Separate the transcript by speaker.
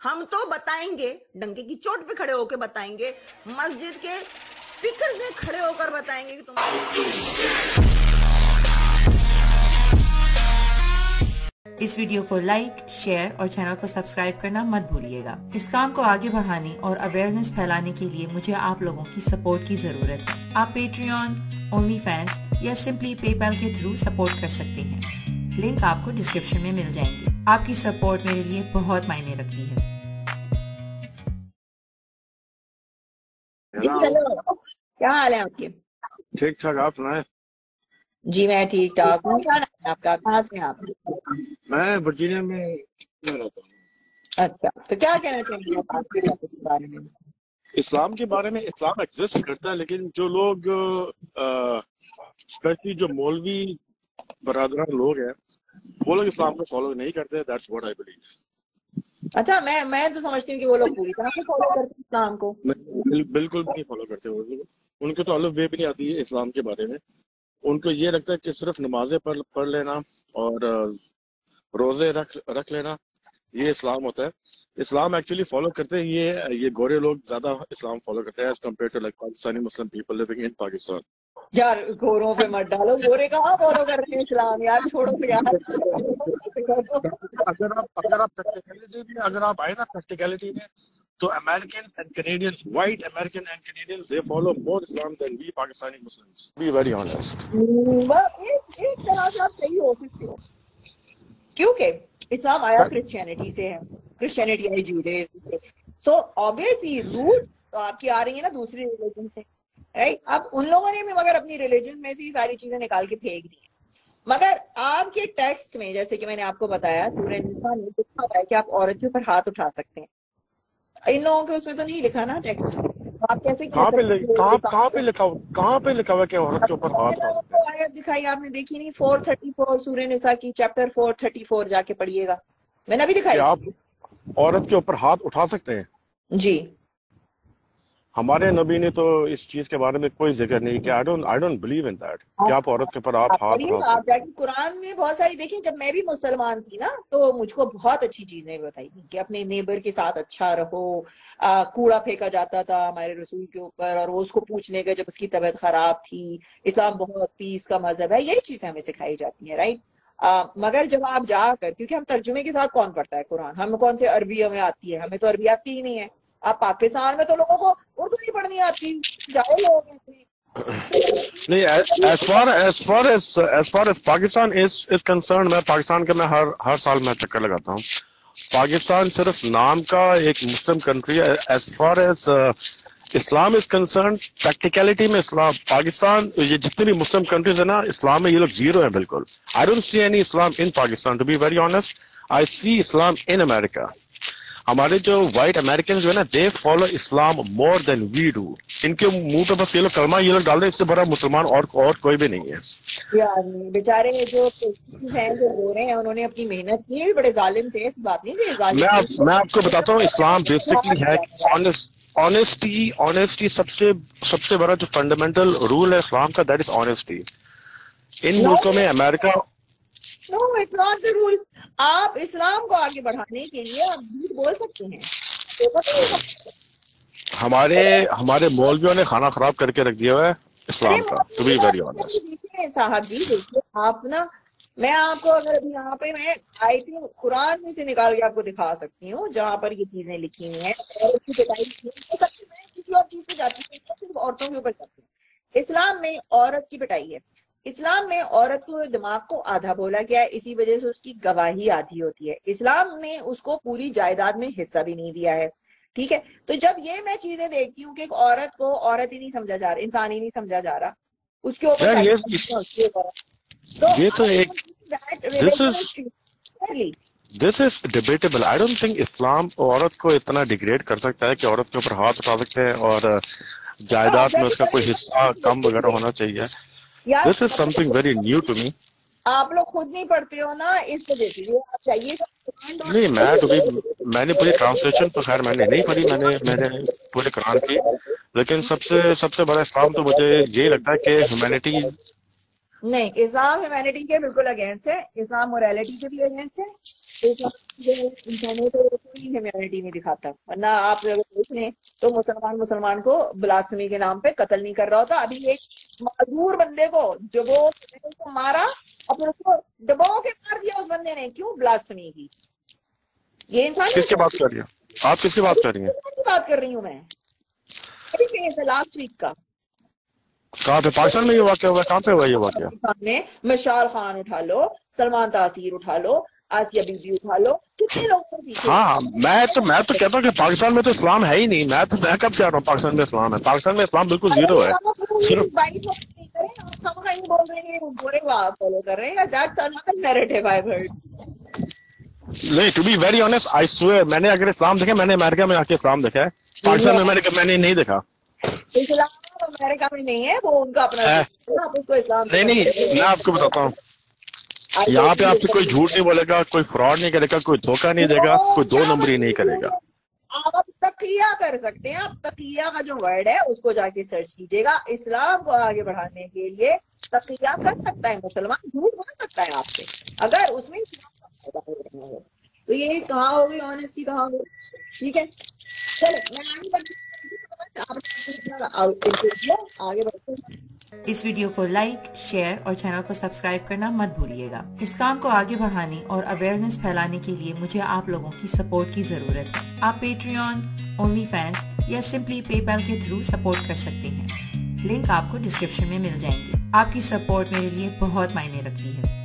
Speaker 1: ہم تو بتائیں گے, ڈنکے کی چوٹ پہ کھڑے ہو کے بتائیں گے, مسجد کے اسپیکر میں کھڑے ہو کر بتائیں گے کہ تمہارے.
Speaker 2: اس ویڈیو کو لائک، شیئر اور چینل کو سبسکرائب کرنا مت بھولیے گا. اس کام کو آگے بڑھانے اور اویئرنیس پھیلانے کے لیے مجھے آپ لوگوں کی سپورٹ کی ضرورت ہے. آپ پیٹریون، اونلی فینس یا سمپلی پے پال کے تھرو سپورٹ کر سکتے ہیں. لنک آپ کو ڈسکرپشن میں مل جائیں گے. آپ کی سپورٹ میرے لیے بہت معنی رکھتی ہے.
Speaker 1: کیا حال ہے آپ کے؟
Speaker 3: ٹھیک ٹھاک. آپ سنائیں؟
Speaker 1: جی میں ٹھیک ٹھاک ہوں. کیا نام ہے آپ کا؟ کہاں سے ہیں آپ؟
Speaker 3: میں ورجینیا میں رہتا ہوں.
Speaker 1: اچھا, تو کیا کہنا چاہیں گے آپ کے ٹاپک کے بارے میں؟
Speaker 3: اسلام کے بارے میں اسلام ایگزسٹ کرتا ہے, لیکن جو لوگ اسپیشلی جو مولوی برادران لوگ ہیں وہ لوگ اسلام کو فالو نہیں کرتے. That's what I believe.
Speaker 1: اچھا, میں تو سمجھتی ہوں کہ وہ لوگ پوری طرح سے فالو کرتے ہیں اسلام کو.
Speaker 3: بالکل بھی نہیں فالو کرتے وہ لوگ. ان کو تو الف بے بھی نہیں آتی ہے اسلام کے بارے میں. ان کو یہ لگتا ہے کہ صرف نمازیں پڑھ لینا اور روزے رکھ لینا یہ اسلام ہوتا ہے. اسلام ایکچولی فالو کرتے ہیں یہ گورے لوگ زیادہ اسلام فالو کرتے ہیں as compare to like Pakistani Muslim people living in Pakistan.
Speaker 1: یار گوروں پہ مت ڈالو, گورے کہاں فالو کر رہے ہیں اسلام, یار چھوڑو یار.
Speaker 3: اگر آپ آئے نا پریکٹیکلٹی میں تو American and Canadians, white American and Canadians, they follow more Islam than we Pakistani Muslims. Be very honest.
Speaker 1: ایک طرح سے آپ صحیح ہو سکتے ہو, کیونکہ اسلام آیا کرسچینٹی سے ہے, کرسچینٹی آئی جوڈیزم سے. سو obviously روٹ تو آپ کی آ رہی ہے نا دوسری ریلیجن سے, رائٹ. اب ان لوگوں نے بھی مگر اپنی ریلیجن میں سے یہ ساری چیزیں نکال کے پھینک دی ہیں. مگر آپ کے ٹیکسٹ میں جیسے کہ میں نے آپ کو بتایا سورہ نساء میں لکھا ہوا ہے کہ آپ عورت کے اوپر ہاتھ اٹھا سکتے ہیں. ان لوگوں کے اس میں تو نہیں لکھا نا ٹیکسٹ میں. آپ کیسے
Speaker 3: کہاں پہ لکھا ہوا کہ عورت کے اوپر ہاتھ اٹھا سکتے ہیں؟
Speaker 1: آیت دکھائی آپ نے, دیکھی نہیں؟ 434 سورہ نساء کی چیپٹر 434 جا کے پڑھیے گا. میں نے ابھی دکھائی.
Speaker 3: آپ عورت کے اوپر ہاتھ اٹھا سکتے ہیں؟
Speaker 1: جی.
Speaker 3: ہمارے نبی نے تو اس چیز کے بارے میں کوئی ذکر نہیں کیا. I don't believe in that کہ آپ عورت کے اوپر آپ ہاتھ اٹھا سکتے ہیں.
Speaker 1: آپ جا کے قرآن میں بہت ساری دیکھیں. جب میں بھی مسلمان تھی نا تو مجھ کو بہت اچھی چیزیں بتائی تھی کہ اپنے نیبر کے ساتھ اچھا رہو. کوڑا پھینکا جاتا تھا ہمارے رسول کے اوپر اور وہ اس کو پوچھنے کا جب اس کی طبیعت خراب تھی. اسلام بہت پیس کا مذہب ہے, یہی چیزیں ہمیں سکھائی جاتی ہیں, رائٹ. مگر جب آپ جا کر, کیونکہ ہم ترجمے کے ساتھ کون پڑھتا ہے قرآن, ہم کون سے عربی ہمیں آتی ہے, ہمیں تو عربی آتی ہی نہیں ہے. آپ پاکستان میں تو لوگوں کو اردو نہیں پڑھنی آتی, جاؤ لوگ
Speaker 3: نہیں. as far as Pakistan is concerned, میں پاکستان کے میں ہر سال میں چکر لگاتا ہوں. پاکستان صرف نام کا ایک مسلم کنٹری ہے. as far as Islam is concern, practicality میں اسلام پاکستان یہ جتنے بھی مسلم کنٹریز ہیں نا اسلام میں یہ لوگ زیرو ہیں بالکل. I don't see any Islam in Pakistan, to be very honest. I see Islam in America. ہمارے جو وائٹ امریکنز جو ہے نا they follow Islam more then we do. ان کے منہ پہ بس یہ لوگ کلمہ یہ لوگ ڈال دیں, اس سے بڑا مسلمان اور کوئی بھی نہیں ہے.
Speaker 1: بیچارے جو ہیں جو گورے ہیں انہوں نے اپنی محنت کی ہے, بڑے ظالم تھے, اس بات نہیں.
Speaker 3: میں آپ کو بتاتا ہوں اسلام بیسکلی ہے آنےسٹی. سب سے بڑا جو فنڈامنٹل رول ہے اسلام کا, دیٹ از آنےسٹی. ان ملکوں میں امریکہ
Speaker 1: No, it's not the rule. آپ اسلام کو آگے بڑھانے کے لیے آپ جھوٹ بول سکتے ہیں.
Speaker 3: ہمارے مولویوں نے کھانا خراب کر کے رکھ دیا ہوا ہے اسلام کا. to be very honest.
Speaker 1: دیکھیے صاحب جی, دیکھیے آپ نا, میں آپ کو اگر ابھی یہاں پہ میں آیت قرآن میں سے نکال کے آپ کو دکھا سکتی ہوں جہاں پر یہ چیزیں لکھی ہوئی ہیں. عورت کی پٹائی کسی اور چیز پہ جاتی ہے, صرف عورتوں کے اوپر جاتی ہے. اسلام میں عورت کی پٹائی ہے. اسلام میں عورت کو دماغ کو آدھا بولا گیا ہے, اسی وجہ سے اس کی گواہی آدھی ہوتی ہے. اسلام نے اس کو پوری جائیداد میں حصہ بھی نہیں دیا ہے, ٹھیک ہے. تو جب یہ میں چیزیں دیکھتی ہوں کہ ایک عورت کو عورت ہی نہیں سمجھا جا رہا, انسان ہی نہیں سمجھا جا رہا, اس کے اوپر
Speaker 3: This is debatable. I don't think اسلام عورت کو اتنا ڈیگریڈ کر سکتا ہے کہ عورت کے اوپر ہاتھ اٹھا سکتے ہیں اور جائیداد میں اس کا کوئی حصہ کم وغیرہ ہونا چاہیے. This is something very new to me.
Speaker 1: آپ لوگ خود نہیں پڑھتے ہو نا, اس وجہ سے آپ چاہیے.
Speaker 3: نہیں, میں نے پوری ٹرانسلیشن تو خیر میں نے نہیں پڑھی, میں نے پورے قرآن کی. لیکن سب سے بڑا اسلام تو مجھے یہی لگتا ہے کہ ہیومینٹی
Speaker 1: نہیں، اسلام ہیومینٹی کے بالکل اگینسٹ ہے، اسلام مورالٹی کے بھی اگینسٹ ہے، اسلام انسانوں کو کوئی ہیومینٹی نہیں دکھاتا، ورنہ آپ اگر دیکھ لیں تو مسلمان کو بلاسفمی کے نام پہ قتل نہیں کر رہا ہوتا. ابھی ایک معذور بندے کو ڈبو کو مارا اور پھر اس کو ڈبو کے مار دیا اس بندے نے، کیوں؟ بلاسفمی کی. یہ انسان
Speaker 3: کس کی بات کر رہی ہیں آپ؟ کس کی بات کر رہی ہیں؟
Speaker 1: بات کر رہی ہوں میں لاسٹ ویک کا.
Speaker 3: کہاں پہ؟ پاکستان میں یہ واقعہ ہوا ہے؟ کہاں پہ ہوا یہ واقعہ؟
Speaker 1: پاکستان میں مشال خان اٹھا لو، سلمان تاثیر اٹھا لو، آسیہ بی بی اٹھا لو، کتنے لوگوں کے پیچھے.
Speaker 3: ہاں میں تو کہتا ہوں کہ پاکستان میں تو اسلام ہے ہی نہیں. میں کب کہہ رہا ہوں پاکستان میں اسلام ہے؟ پاکستان میں اسلام بالکل زیرو ہے. صرف
Speaker 1: بول رہے ہیں برے فالو کر رہے ہیں. That's another narrative I heard.
Speaker 3: نہیں، to be very honest I swear, میں نے اگر اسلام دیکھا، میں نے امریکہ میں آ کے اسلام دیکھا ہے. پاکستان میں نے نہیں دیکھا.
Speaker 1: اسلام امریکہ میں نہیں ہے، وہ ان کا اپنا آپ اس کو اسلام.
Speaker 3: نہیں، میں آپ کو بتاتا ہوں، یہاں پہ آپ سے کوئی جھوٹ نہیں بولے گا، کوئی فراڈ نہیں کرے گا، کوئی دھوکہ نہیں دے گا، کوئی دو نمبری نہیں کرے گا.
Speaker 1: آپ تقیہ کر سکتے ہیں، آپ تقیہ کا جو ورڈ ہے اس کو جا کے سرچ کیجیے گا. اسلام کو آگے بڑھانے کے لیے تقیہ کر سکتا ہے مسلمان، جھوٹ بول سکتا ہے آپ سے اگر اس میں تو یہ کہاں ہوگی آنےسٹی، کہاں ہوگی. ٹھیک ہے، چلو میں آگے بڑھتے ہیں.
Speaker 2: اس ویڈیو کو لائک، شیئر اور چینل کو سبسکرائب کرنا مت بھولیے گا. اس کام کو آگے بڑھانے اور اویئرنیس پھیلانے کے لیے مجھے آپ لوگوں کی سپورٹ کی ضرورت ہے. آپ پیٹریون، اونلی فینس یا سمپلی پے پیل کے تھرو سپورٹ کر سکتے ہیں. لنک آپ کو ڈسکرپشن میں مل جائیں گے. آپ کی سپورٹ میرے لیے بہت معنی رکھتی ہے.